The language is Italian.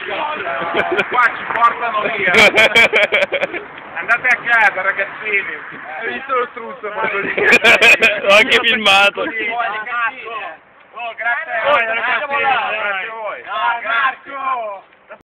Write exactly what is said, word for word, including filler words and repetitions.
Qua ci portano via. Andate a casa, ragazzini. Hai visto lo struzzo? L'ho anche filmato. Oh, grazie a voi, ragazzini. Grazie a voi. Marco!